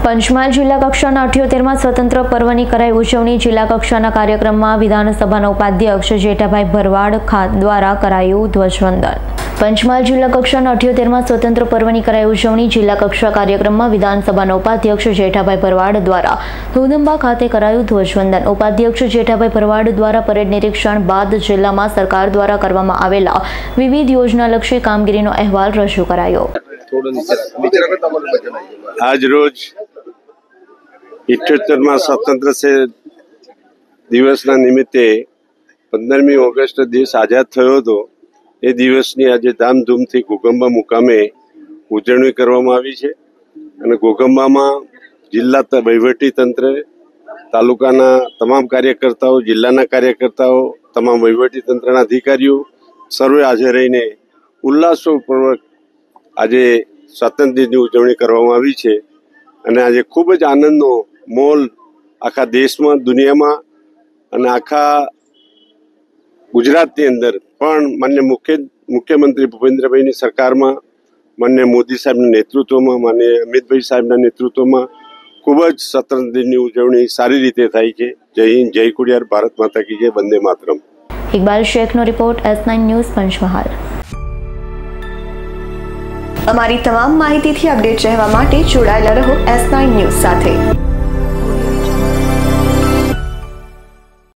પંચમહાલ જિલ્લા કક્ષાના 78મા સ્વતંત્ર પર્વની કરાઈ ઉજવણી। જિલ્લા કક્ષાના કાર્યક્રમમાં વિધાનસભાના ઉપાધ્યક્ષ જેઠાભાઈ ભરવાડ દ્વારા કરાયું ધ્વજવંદન। પંચમહાલ જિલ્લા કક્ષાના 78મા સ્વતંત્ર પર્વની કરાઈ ઉજવણી। જિલ્લા કક્ષા કાર્યક્રમમાં વિધાનસભાના ઉપાધ્યક્ષ જેઠાભાઈ ભરવાડ દ્વારા ધોધંબા ખાતે કરાયું ધ્વજવંદન। ઉપાધ્યક્ષ જેઠાભાઈ ભરવાડ દ્વારા પરેડ નિરીક્ષણ બાદ જિલ્લામાં સરકાર દ્વારા કરવામાં આવેલા વિવિધ યોજનાલક્ષી કામગીરીનો અહેવાલ રજૂ કરાયો। आज रोज 78મા સ્વતંત્ર દિવસના નિમિત્તે 15મી ઓગસ્ટ દેશ આઝાદ થયો હતો। એ દિવસની આજે ધામધૂમથી ઘોઘંબા મુકામે ઉજવણી કરવામાં આવી છે અને ઘોઘંબામાં જિલ્લા વહીવટીતંત્ર, તાલુકાના તમામ કાર્યકર્તાઓ, જિલ્લાના કાર્યકર્તાઓ, તમામ વહીવટીતંત્રના અધિકારીઓ સર્વે હાજર રહીને ઉલ્લાસપૂર્વક આજે સ્વાતંત્ર્ય દિનની ઉજવણી કરવામાં આવી છે અને આજે ખૂબ જ આનંદનો માહોલ આખા દેશમાં, દુનિયામાં અને આખા ગુજરાતની અંદર પણ માન્ય મુખ્યમંત્રી ભૂપેન્દ્રભાઈની સરકારમાં, માન્ય મોદી સાહેબના નેતૃત્વમાં, માન્ય અમિતભાઈ સાહેબના નેતૃત્વમાં ખૂબ જ સ્વતંત્ર દિનની ઉજવણી સારી રીતે થાય છે। જય હિન્દ, જય ખોડિયાર, ભારત માતા કી જય, વંદે માતરમ। ઇકબાલ શેખનો રિપોર્ટ, S9 ન્યૂઝ, પંચમહાલ। અમારી તમામ માહિતીથી અપડેટ રહેવા માટે જોડાયેલા રહો S9 ન્યૂઝ સાથે।